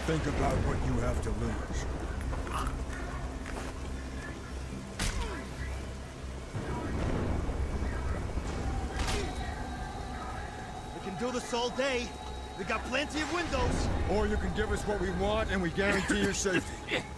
Think about what you have to lose. We can do this all day. We got plenty of windows. Or you can give us what we want and we guarantee your safety.